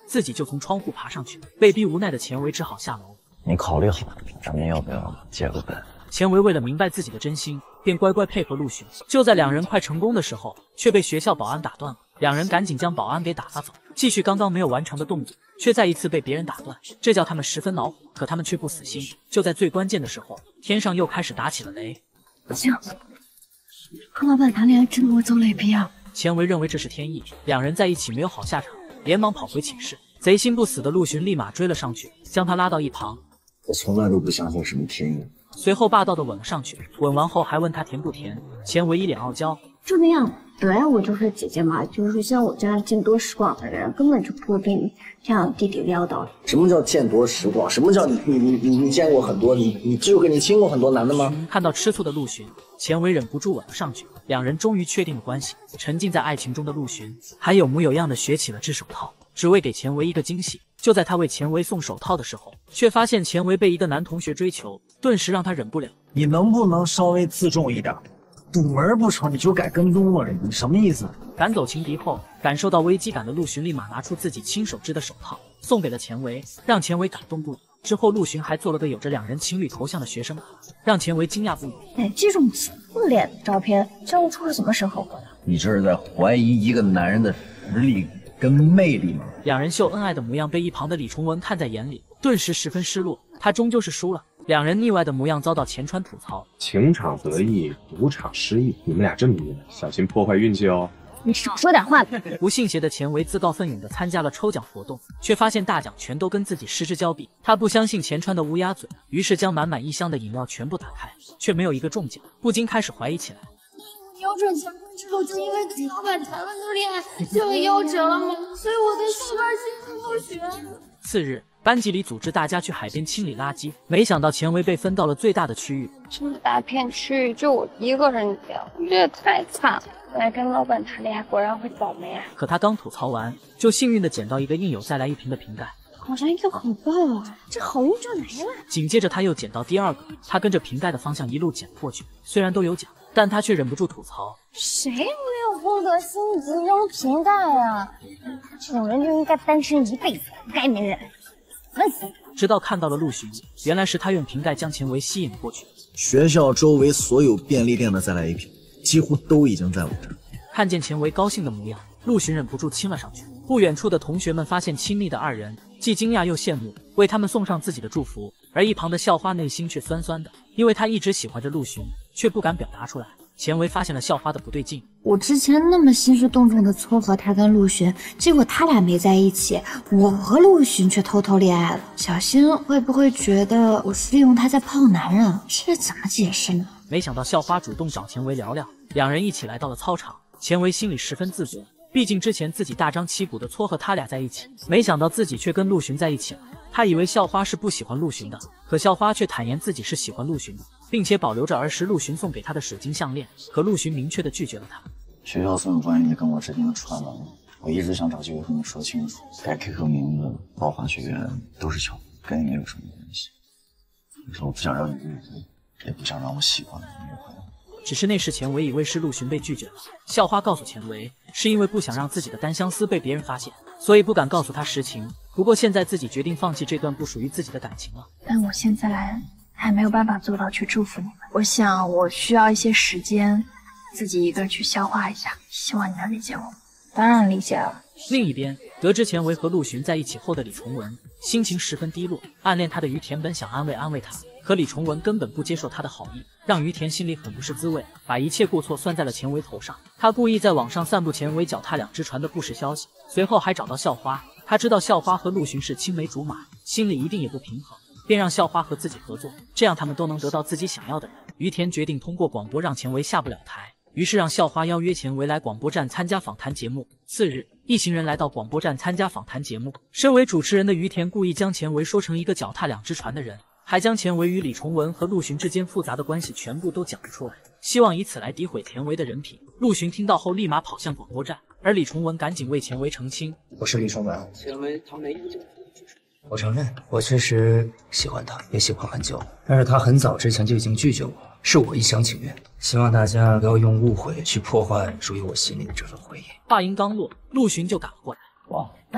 自己就从窗户爬上去，被逼无奈的钱维只好下楼。 你考虑好，咱们要不要结个本？ 钱维为了明白自己的真心，便乖乖配合陆巡。就在两人快成功的时候，却被学校保安打断了。两人赶紧将保安给打发走，继续刚刚没有完成的动作，却再一次被别人打断，这叫他们十分恼火。可他们却不死心，就在最关键的时候，天上又开始打起了雷。 不行，和老板谈恋爱真的会遭雷劈啊！ 钱维认为这是天意，两人在一起没有好下场，连忙跑回寝室。贼心不死的陆巡立马追了上去，将他拉到一旁。 我从来都不相信什么天意。 随后霸道的吻了上去，吻完后还问他甜不甜。钱维一脸傲娇， 就那样，本来我就是姐姐嘛，就是像我这样见多识广的人，根本就不会被你这样弟弟撂倒。 什么叫见多识广？什么叫你你你你你见过很多？你你只有跟你亲过很多男的吗？ 看到吃醋的陆巡，钱维忍不住吻了上去，两人终于确定了关系。沉浸在爱情中的陆巡还有模有样的学起了制手套，只为给钱维一个惊喜。就在他为钱维送手套的时候，却发现钱维被一个男同学追求，顿时让他忍不了。 你能不能稍微自重一点？堵门不成，你就改跟踪了，你什么意思？ 赶走情敌后，感受到危机感的陆巡立马拿出自己亲手织的手套，送给了钱维，让钱维感动不已。之后，陆巡还做了个有着两人情侣头像的学生卡，让钱维惊讶不已。 哎，这种侧脸照片，教务处是怎么审核过的？ 你这是在怀疑一个男人的实力跟魅力吗？ 两人秀恩爱的模样被一旁的李崇文看在眼里，顿时十分失落。他终究是输了。两人腻歪的模样遭到钱川吐槽： 情场得意，赌场失意，你们俩这么腻，小心破坏运气哦。 你少说点话。 不信邪的钱维自告奋勇地参加了抽奖活动，却发现大奖全都跟自己失之交臂。他不相信钱川的乌鸦嘴，于是将满满一箱的饮料全部打开，却没有一个中奖，不禁开始怀疑起来。 瞄准前班之后，就因为跟老板谈了个恋爱，就夭折了吗？所以我在上班期间不学。 次日，班级里组织大家去海边清理垃圾，没想到钱维被分到了最大的区域。 这么大片区域就我一个人掉，这也太惨了。本来跟老板谈恋爱，果然会倒霉啊！ 可他刚吐槽完，就幸运的捡到一个印有再来一瓶的瓶盖。 好像又好棒啊！这好运就来了。 紧接着他又捡到第二个，他跟着瓶盖的方向一路捡过去。虽然都有奖，但他却忍不住吐槽： 谁没有公德心直扔瓶盖啊？这种人就应该单身一辈子，不该没人。烦死！ 直到看到了陆巡，原来是他用瓶盖将钱维吸引过去。 学校周围所有便利店的再来一瓶，几乎都已经在我这儿。 看见钱维高兴的模样，陆巡忍不住亲了上去。不远处的同学们发现亲昵的二人，既惊讶又羡慕，为他们送上自己的祝福。而一旁的校花内心却酸酸的，因为她一直喜欢着陆巡，却不敢表达出来。钱维发现了校花的不对劲， 我之前那么兴师动众的撮合他跟陆巡，结果他俩没在一起，我和陆巡却偷偷恋爱了。小新会不会觉得我是利用他在泡男人？这怎么解释呢？ 没想到校花主动找钱维聊聊，两人一起来到了操场。钱维心里十分自责，毕竟之前自己大张旗鼓的撮合他俩在一起，没想到自己却跟陆巡在一起了。他以为校花是不喜欢陆巡的，可校花却坦言自己是喜欢陆巡的，并且保留着儿时陆巡送给他的水晶项链。可陆巡明确的拒绝了他。 学校所有关于你跟我之间的传闻，我一直想找机会和你说清楚。改 Q Q 名字、报法学院都是巧合，跟你没有什么关系。可是我不想让你误会，也不想让我喜欢的女朋友。 只是那时钱维以为是陆巡被拒绝了，校花告诉钱维，是因为不想让自己的单相思被别人发现，所以不敢告诉他实情。不过现在自己决定放弃这段不属于自己的感情了。 但我现在还没有办法做到去祝福你们，我想我需要一些时间，自己一个人去消化一下，希望你能理解我。当然理解了。 另一边，得知钱维和陆巡在一起后的李崇文心情十分低落，暗恋他的于田本想安慰安慰他，可李崇文根本不接受他的好意，让于田心里很不是滋味，把一切过错算在了钱维头上。他故意在网上散布钱维脚踏两只船的不实消息，随后还找到校花。他知道校花和陆巡是青梅竹马，心里一定也不平衡，便让校花和自己合作，这样他们都能得到自己想要的人。于田决定通过广播让钱维下不了台，于是让校花邀约钱维来广播站参加访谈节目。次日，一行人来到广播站参加访谈节目。身为主持人的于田故意将钱维说成一个脚踏两只船的人，还将钱维与李崇文和陆巡之间复杂的关系全部都讲了出来，希望以此来诋毁钱维的人品。陆巡听到后立马跑向广播站，而李崇文赶紧为钱维澄清： 我是李崇文，钱维他没有。我承认，我确实喜欢他，也喜欢很久，但是他很早之前就已经拒绝我，是我一厢情愿。希望大家不要用误会去破坏属于我心里的这份回忆。 话音刚落，陆巡就赶了过来。 哇啊，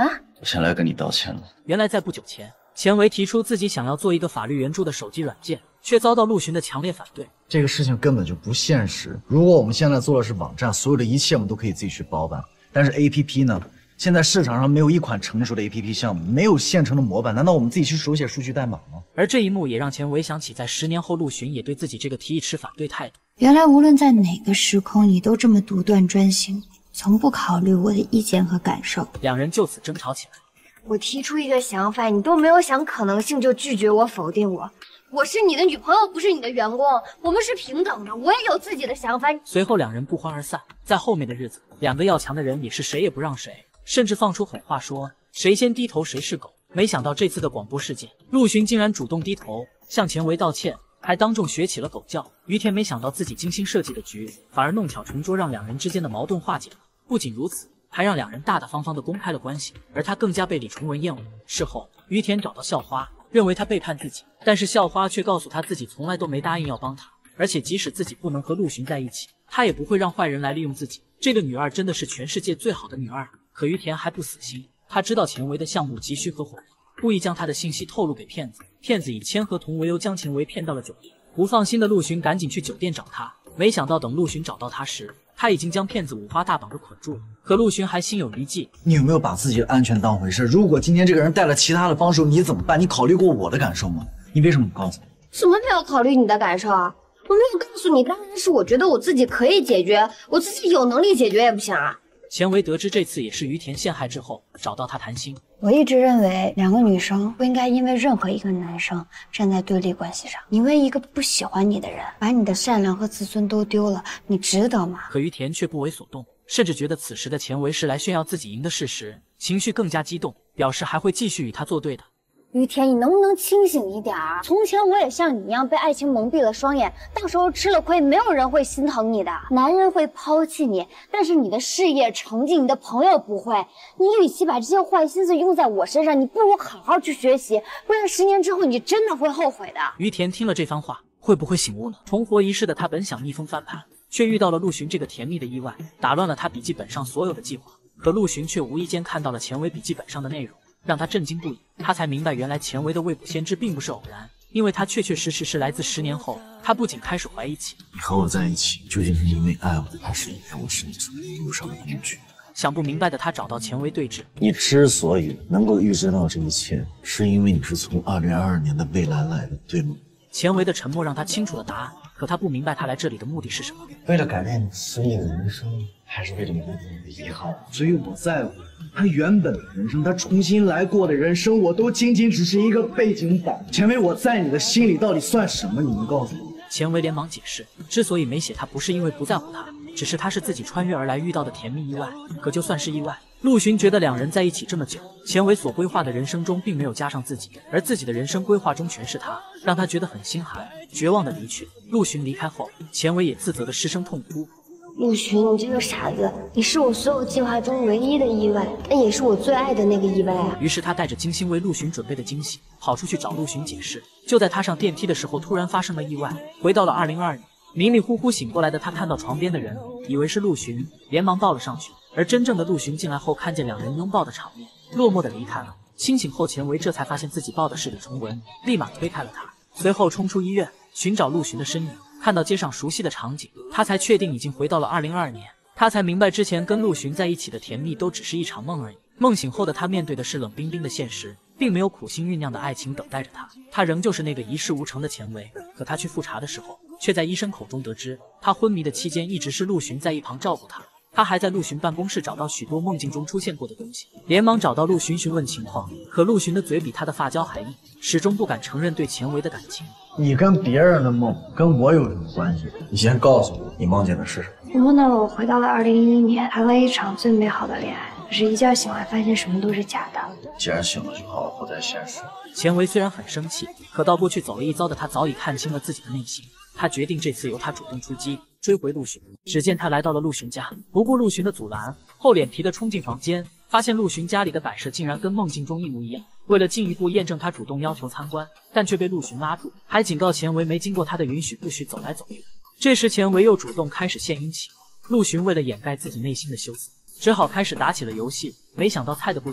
我先来跟你道歉了。 原来在不久前，钱维提出自己想要做一个法律援助的手机软件，却遭到陆巡的强烈反对。 这个事情根本就不现实。如果我们现在做的是网站，所有的一切我们都可以自己去包办。但是 A P P 呢？现在市场上没有一款成熟的 A P P 项目，没有现成的模板，难道我们自己去手写数据代码吗？ 而这一幕也让钱维想起，在十年后陆巡也对自己这个提议持反对态度。 原来无论在哪个时空，你都这么独断专行，从不考虑我的意见和感受。 两人就此争吵起来。 我提出一个想法，你都没有想可能性就拒绝我、否定我。我是你的女朋友，不是你的员工，我们是平等的，我也有自己的想法。 随后两人不欢而散。在后面的日子，两个要强的人也是谁也不让谁。甚至放出狠话说谁先低头谁是狗。没想到这次的广播事件，陆巡竟然主动低头向钱维道歉，还当众学起了狗叫。于田没想到自己精心设计的局反而弄巧成拙，让两人之间的矛盾化解了。不仅如此，还让两人大大方方的公开了关系，而他更加被李崇文厌恶。事后于田找到校花，认为他背叛自己，但是校花却告诉他自己从来都没答应要帮他，而且即使自己不能和陆巡在一起，他也不会让坏人来利用自己。这个女二真的是全世界最好的女二。可于田还不死心，他知道钱维的项目急需合伙人，故意将他的信息透露给骗子。骗子以签合同为由将钱维骗到了酒店。不放心的陆巡赶紧去酒店找他，没想到等陆巡找到他时，他已经将骗子五花大绑着捆住了。可陆巡还心有余悸， 你有没有把自己的安全当回事？如果今天这个人带了其他的帮手，你怎么办？你考虑过我的感受吗？你为什么不告诉我？ 怎么没有考虑你的感受啊？我没有告诉你，当然是我觉得我自己可以解决，我自己有能力解决也不行啊。 钱维得知这次也是于田陷害之后，找到他谈心。 我一直认为两个女生不应该因为任何一个男生站在对立关系上。你为一个不喜欢你的人，把你的善良和自尊都丢了，你值得吗？ 可于田却不为所动，甚至觉得此时的钱维是来炫耀自己赢的事实，情绪更加激动，表示还会继续与他作对的。 于田，你能不能清醒一点啊？从前我也像你一样被爱情蒙蔽了双眼，到时候吃了亏，没有人会心疼你的，男人会抛弃你，但是你的事业成绩，你的朋友不会。你与其把这些坏心思用在我身上，你不如好好去学习，不然十年之后你真的会后悔的。 于田听了这番话，会不会醒悟呢？重活一世的他本想逆风翻盘，却遇到了陆巡这个甜蜜的意外，打乱了他笔记本上所有的计划。可陆巡却无意间看到了钱维笔记本上的内容，让他震惊不已。他才明白，原来钱维的未卜先知并不是偶然，因为他确确实实是来自十年后。他不仅开始怀疑起， 你和我在一起究竟是因为爱我，还是因为我是你走路上的工具？ 想不明白的他找到钱维对峙。 你之所以能够预知到这一切，是因为你是从二零二二年的未来来的，对吗？ 钱维的沉默让他清楚了答案，可他不明白他来这里的目的是什么。 为了改变你失意的人生，还是为了弥补你的遗憾？所以我在乎他原本的人生，他重新来过的人生，我都仅仅只是一个背景板。钱维，我在你的心里到底算什么？你能告诉我？ 钱维连忙解释，之所以没写他，不是因为不在乎他，只是他是自己穿越而来遇到的甜蜜意外。可就算是意外，陆巡觉得两人在一起这么久，钱维所规划的人生中并没有加上自己，而自己的人生规划中全是他，让他觉得很心寒，绝望的离去。陆巡离开后，钱维也自责的失声痛哭。 陆巡，你这个傻子，你是我所有计划中唯一的意外，但也是我最爱的那个意外啊！ 于是他带着精心为陆巡准备的惊喜，跑出去找陆巡解释。就在他上电梯的时候，突然发生了意外，回到了二零二二年。迷迷糊糊醒过来的他看到床边的人，以为是陆巡，连忙抱了上去。而真正的陆巡进来后，看见两人拥抱的场面，落寞的离开了。清醒后，钱维这才发现自己抱的是李崇文，立马推开了他，随后冲出医院寻找陆巡的身影。看到街上熟悉的场景，他才确定已经回到了二零二二年。他才明白之前跟陆巡在一起的甜蜜都只是一场梦而已。梦醒后的他面对的是冷冰冰的现实，并没有苦心酝酿的爱情等待着他，他仍旧是那个一事无成的钱维。可他去复查的时候，却在医生口中得知，他昏迷的期间一直是陆巡在一旁照顾他。他还在陆巡办公室找到许多梦境中出现过的东西，连忙找到陆巡询问情况。可陆巡的嘴比他的发胶还硬，始终不敢承认对钱维的感情。 你跟别人的梦跟我有什么关系？你先告诉我，你梦见的是什么？ 我梦到了我回到了二零一一年，谈了一场最美好的恋爱，可是一觉醒来发现什么都是假的。 既然醒了就好好活在现实。 钱维虽然很生气，可到过去走了一遭的他早已看清了自己的内心。他决定这次由他主动出击，追回陆巡。只见他来到了陆巡家，不顾陆巡的阻拦，厚脸皮的冲进房间，发现陆巡家里的摆设竟然跟梦境中一模一样。为了进一步验证，他主动要求参观，但却被陆巡拉住，还警告钱维没经过他的允许不许走来走去。这时钱维又主动开始献殷勤，陆巡为了掩盖自己内心的羞涩，只好开始打起了游戏。没想到菜的不行，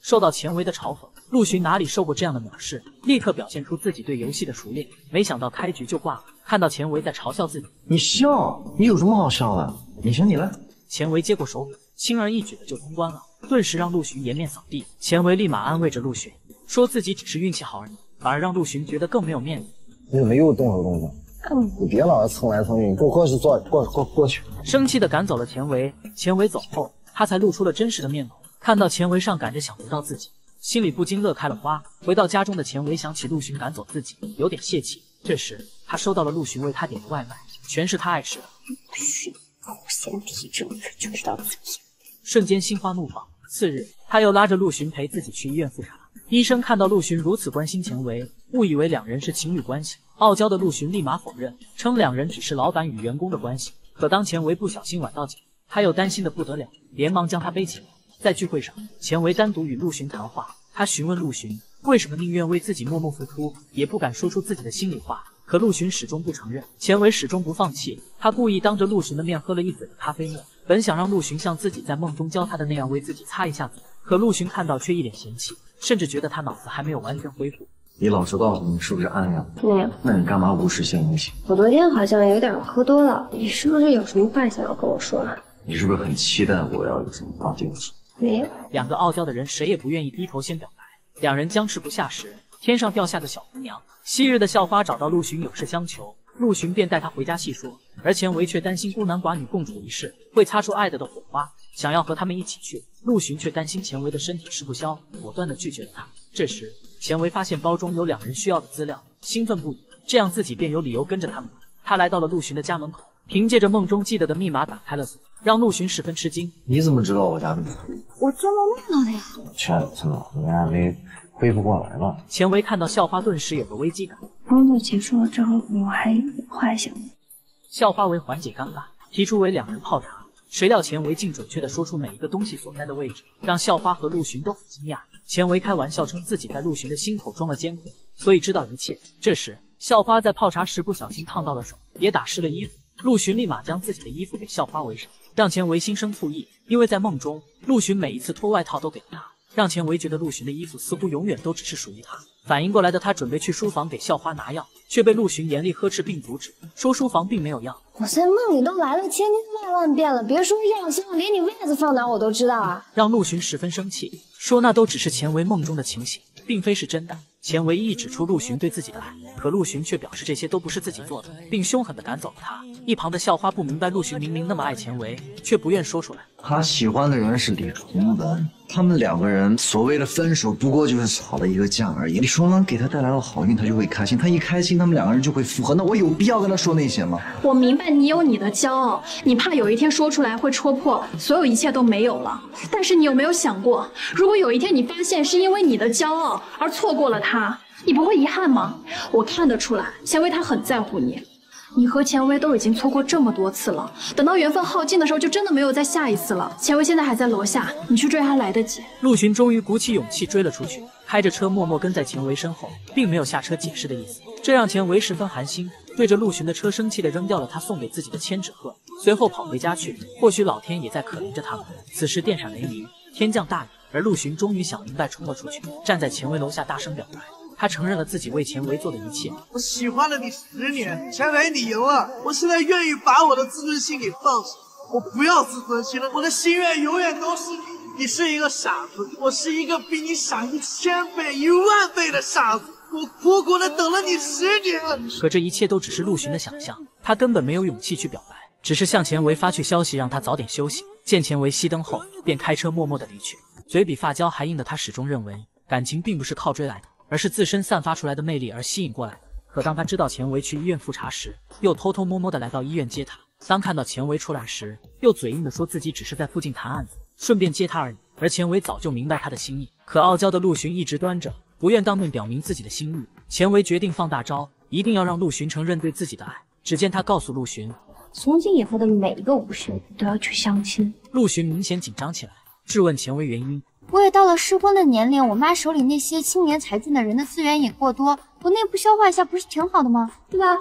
受到钱维的嘲讽，陆巡哪里受过这样的藐视，立刻表现出自己对游戏的熟练。没想到开局就挂了。看到钱维在嘲笑自己， 你笑，你有什么好笑的？你行你来。 钱维接过手柄，轻而易举的就通关了，顿时让陆巡颜面扫地。钱维立马安慰着陆巡，说自己只是运气好而已，反而让陆巡觉得更没有面子。 你怎么又动手动脚？嗯，你别老是蹭来蹭去，你给我过去坐，过过过去。 生气的赶走了钱维。钱维走后，他才露出了真实的面孔。看到钱维上赶着想得到自己，心里不禁乐开了花。回到家中的钱维想起陆巡赶走自己，有点泄气。这时他收到了陆巡为他点的外卖，全是他爱吃的。 嘘，狗嫌体正直就知道自己。 瞬间心花怒放。次日，他又拉着陆巡陪自己去医院复查。医生看到陆巡如此关心钱维，误以为两人是情侣关系。傲娇的陆巡立马否认，称两人只是老板与员工的关系。可当钱维不小心崴到脚，他又担心的不得了，连忙将他背起来。在聚会上，钱维单独与陆巡谈话，他询问陆巡为什么宁愿为自己默默付出，也不敢说出自己的心里话。可陆巡始终不承认，钱维始终不放弃。他故意当着陆巡的面喝了一嘴的咖啡沫，本想让陆巡像自己在梦中教他的那样为自己擦一下嘴，可陆巡看到却一脸嫌弃，甚至觉得他脑子还没有完全恢复。 你老实告诉你是不是暗恋？ 没有。 那你干嘛无事献殷勤？ 我昨天好像有点喝多了，你是不是有什么话想要跟我说啊？ 你是不是很期待我要有什么话对我说？ 没有。 两个傲娇的人谁也不愿意低头先表白。两人僵持不下时，天上掉下个小姑娘。昔日的校花找到陆巡有事相求，陆巡便带她回家细说，而钱维却担心孤男寡女共处一室会擦出爱的的火花，想要和他们一起去。陆巡却担心钱维的身体吃不消，果断地拒绝了他。这时钱维发现包中有两人需要的资料，兴奋不已，这样自己便有理由跟着他们。他来到了陆巡的家门口，凭借着梦中记得的密码打开了锁，让陆巡十分吃惊。 你怎么知道我家密码？ 我做梦梦到的呀。 圈子了，你还没恢复过来了。 钱维看到校花顿时有个危机感。 工作结束了之后，我还有话想。 校花为缓解尴尬，提出为两人泡茶。谁料钱维竟准确地说出每一个东西所在的位置，让校花和陆巡都很惊讶。钱维开玩笑称自己在陆巡的心口装了监控，所以知道一切。这时校花在泡茶时不小心烫到了手，也打湿了衣服。陆巡立马将自己的衣服给校花围上，让钱维心生醋意。因为在梦中，陆巡每一次脱外套都给了他，让钱维觉得陆巡的衣服似乎永远都只是属于他。反应过来的他准备去书房给校花拿药，却被陆巡严厉呵斥并阻止，说书房并没有药。 我在梦里都来了千千万万遍了，别说药箱，连你位子放哪我都知道啊！ 让陆巡十分生气，说那都只是钱维梦中的情形，并非是真的。钱维一指出陆巡对自己的爱，可陆巡却表示这些都不是自己做的，并凶狠地赶走了他。一旁的校花不明白陆巡明明那么爱钱维，却不愿说出来。 他喜欢的人是李崇文，他们两个人所谓的分手不过就是吵了一个架而已。李崇文给他带来了好运，他就会开心，他一开心，他们两个人就会复合。那我有必要跟他说那些吗？ 我明白你有你的骄傲，你怕有一天说出来会戳破，所有一切都没有了。但是你有没有想过，如果有一天你发现是因为你的骄傲而错过了他，你不会遗憾吗？我看得出来，钱维他很在乎你。你和钱维都已经错过这么多次了，等到缘分耗尽的时候，就真的没有再下一次了。钱维现在还在楼下，你去追还来得及。 陆巡终于鼓起勇气追了出去，开着车默默跟在钱维身后，并没有下车解释的意思，这让钱维十分寒心，对着陆巡的车生气地扔掉了他送给自己的千纸鹤，随后跑回家去。或许老天也在可怜着他们。此时电闪雷鸣，天降大雨，而陆巡终于想明白，冲了出去，站在钱维楼下大声表白。他承认了自己为钱维做的一切。 我喜欢了你十年，钱维你赢了，我现在愿意把我的自尊心给放下，我不要自尊心了，我的心愿永远都是你。你是一个傻子，我是一个比你傻一千倍、一万倍的傻子，我苦苦的等了你十年。 可这一切都只是陆巡的想象，他根本没有勇气去表白，只是向钱维发去消息，让他早点休息。见钱维熄灯后，便开车默默的离去。嘴比发胶还硬的他始终认为，感情并不是靠追来的，而是自身散发出来的魅力而吸引过来的。可当他知道钱维去医院复查时，又偷偷摸摸的来到医院接他。当看到钱维出来时，又嘴硬的说自己只是在附近谈案子，顺便接他而已。而钱维早就明白他的心意，可傲娇的陆巡一直端着，不愿当面表明自己的心意。钱维决定放大招，一定要让陆巡承认对自己的爱。只见他告诉陆巡， 从今以后的每一个午休都要去相亲。 陆巡明显紧张起来，质问钱维原因。 我也到了适婚的年龄，我妈手里那些青年才俊的人的资源也过多，我内部消化一下不是挺好的吗？对吧？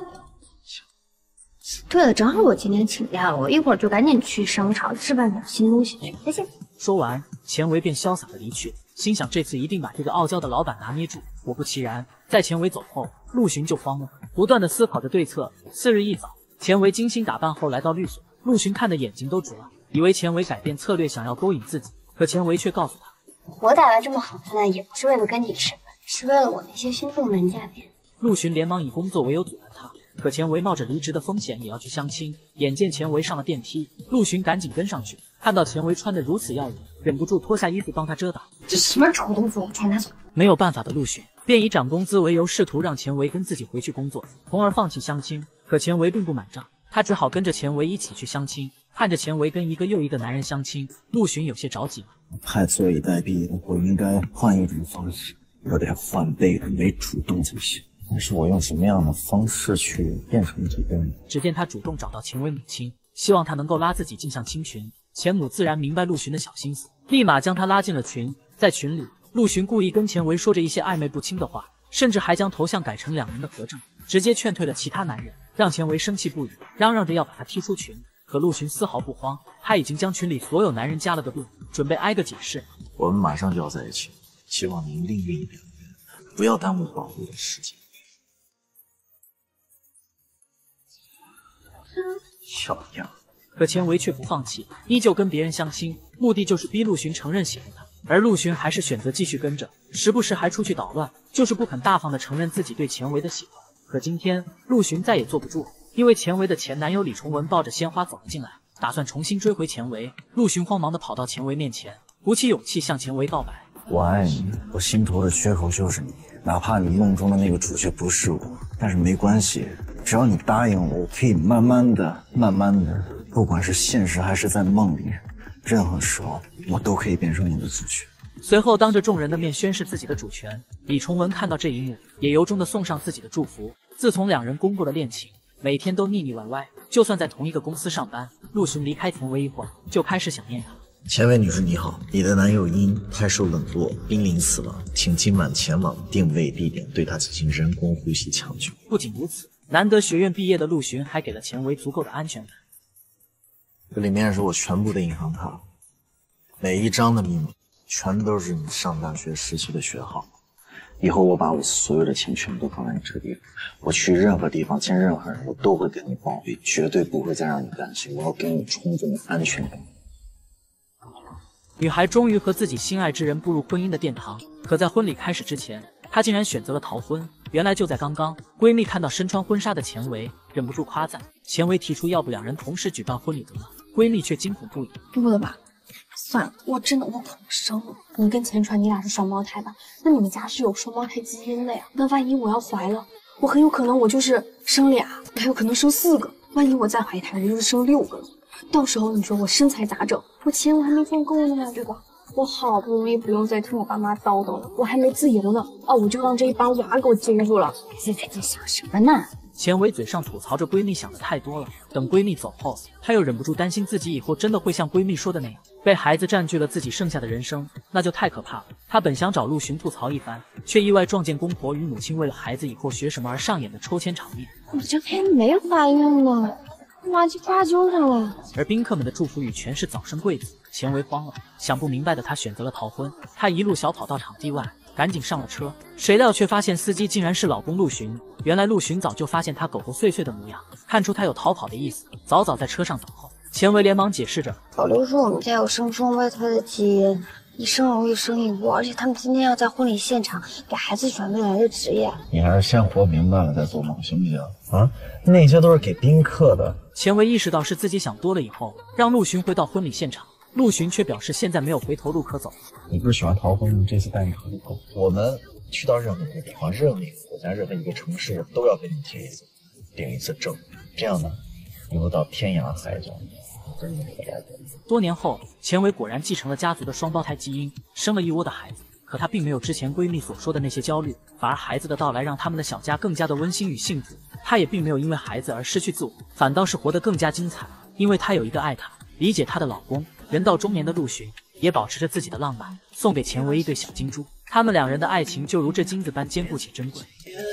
对了，正好我今天请假了，我一会儿就赶紧去商场置办点新东西去。再见。 说完，钱维便潇洒的离去。 心想这次一定把这个傲娇的老板拿捏住。果不其然，在钱维走后，陆巡就慌了，不断的思考着对策。次日一早，钱维精心打扮后来到律所，陆巡看的眼睛都直了，以为钱维改变策略想要勾引自己，可钱维却告诉他， 我打扮这么好看，也不是为了跟你吃饭，是为了我那些心动人家的。 陆巡连忙以工作为由阻拦他，可钱维冒着离职的风险也要去相亲。眼见钱维上了电梯，陆巡赶紧跟上去，看到钱维穿得如此耀眼，忍不住脱下衣服帮他遮挡。 这什么丑动作，我钱拿走。 没有办法的陆巡便以涨工资为由，试图让钱维跟自己回去工作，从而放弃相亲。可钱维并不买账，他只好跟着钱维一起去相亲。看着钱维跟一个又一个男人相亲，陆巡有些着急了。 太坐以待毙了，我应该换一种方式，我得换被动，没主动才行。但是我用什么样的方式去变成这个人？ 只见他主动找到钱维母亲，希望他能够拉自己进向亲群。钱母自然明白陆巡的小心思，立马将他拉进了群。在群里，陆巡故意跟钱维说着一些暧昧不清的话，甚至还将头像改成两人的合照，直接劝退了其他男人，让钱维生气不已，嚷嚷着要把他踢出群。可陆巡丝毫不慌，他已经将群里所有男人加了个遍，准备挨个解释。 我们马上就要在一起，希望您另觅良缘，不要耽误宝贵的时间。小样。 可钱维却不放弃，依旧跟别人相亲，目的就是逼陆巡承认喜欢他。而陆巡还是选择继续跟着，时不时还出去捣乱，就是不肯大方的承认自己对钱维的喜欢。可今天陆巡再也坐不住了，因为钱维的前男友李崇文抱着鲜花走了进来，打算重新追回钱维。陆巡慌忙的跑到钱维面前，鼓起勇气向钱维告白： 我爱你，我心头的缺口就是你，哪怕你梦中的那个主角不是我，但是没关系，只要你答应我，我可以慢慢的、慢慢的，不管是现实还是在梦里，任何时候我都可以变成你的主角。 随后当着众人的面宣誓自己的主权。李崇文看到这一幕，也由衷的送上自己的祝福。自从两人公布了恋情，每天都腻腻歪歪，就算在同一个公司上班，陆巡离开钱维一会儿，就开始想念他。 钱维女士你好，你的男友因太受冷落濒临死亡，请今晚前往定位地点对他进行人工呼吸抢救。 不仅如此，难得学院毕业的陆巡还给了钱维足够的安全感。 这里面是我全部的银行卡，每一张的密码全都是你上大学时期的学号。 以后我把我所有的钱全部都放在你这个地方，我去任何地方见任何人，我都会跟你报备，绝对不会再让你担心，我要给你充分的安全感。 女孩终于和自己心爱之人步入婚姻的殿堂，可在婚礼开始之前，她竟然选择了逃婚。原来就在刚刚，闺蜜看到身穿婚纱的钱维，忍不住夸赞。钱维提出要不两人同时举办婚礼得了，闺蜜却惊恐不已。 不了吧，算了，我真的我可能生了。你跟钱川，你俩是双胞胎吧？那你们家是有双胞胎基因的呀。那万一我要怀了，我很有可能我就是生俩，还有可能生四个。万一我再怀一胎，我就是生六个了。到时候你说我身材咋整？我钱我还没赚够呢，对吧？我好不容易不用再听我爸妈叨叨了，我还没自由呢，哦，我就让这一帮娃给我惊住了。 现在在想什么呢？ 钱维嘴上吐槽着闺蜜想的太多了，等闺蜜走后，她又忍不住担心自己以后真的会像闺蜜说的那样，被孩子占据了自己剩下的人生，那就太可怕了。她本想找陆巡吐槽一番，却意外撞见公婆与母亲为了孩子以后学什么而上演的抽签场面。 我这还没怀孕呢，妈就挂就上了。 而宾客们的祝福语全是早生贵子，钱维慌了，想不明白的他选择了逃婚。他一路小跑到场地外，赶紧上了车，谁料却发现司机竟然是老公陆巡。原来陆巡早就发现他狗狗碎碎的模样，看出他有逃跑的意思，早早在车上等候。钱维连忙解释着， 老刘说我们家有生双胞胎的基因，一生容易生一窝，而且他们今天要在婚礼现场给孩子选未来的职业。 你还是先活明白了再做梦，行不行？啊，那些都是给宾客的。 钱维意识到是自己想多了以后，让陆巡回到婚礼现场。陆巡却表示现在没有回头路可走。 你不是喜欢逃婚吗？这次带你逃一逃。我们去到任何一个地方、任何一个国家、任何一个城市，我都要跟你结一次领一次证。这样呢，以后到天涯海角，真的回来的。 多年后，钱维果然继承了家族的双胞胎基因，生了一窝的孩子。可她并没有之前闺蜜所说的那些焦虑，反而孩子的到来让他们的小家更加的温馨与幸福。她也并没有因为孩子而失去自我，反倒是活得更加精彩，因为她有一个爱她、理解她的老公。人到中年的陆巡也保持着自己的浪漫，送给钱维一对小金猪。他们两人的爱情就如这金子般坚固且珍贵。